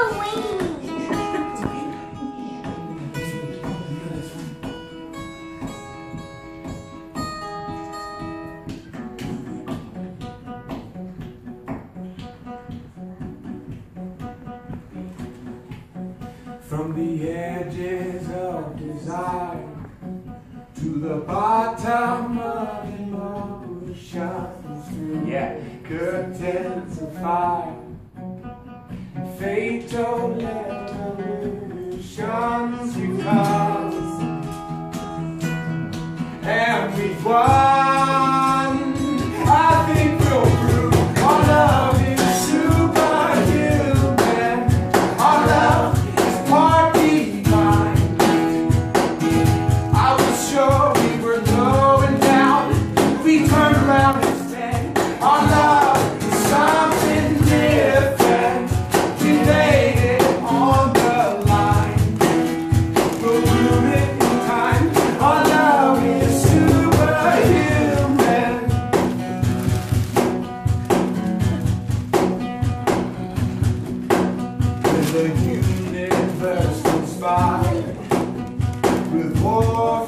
From the edges of desire to the bottom of an ocean, through curtains of fire and fatal evolutions we cross, and we've won. I think we'll prove our love is superhuman. Our love is part divine. I was sure we were going down. We turned around instead. Our love is something different. We laid it on the line. We'll prove it in time. Our love is superhuman. When the universe conspired with war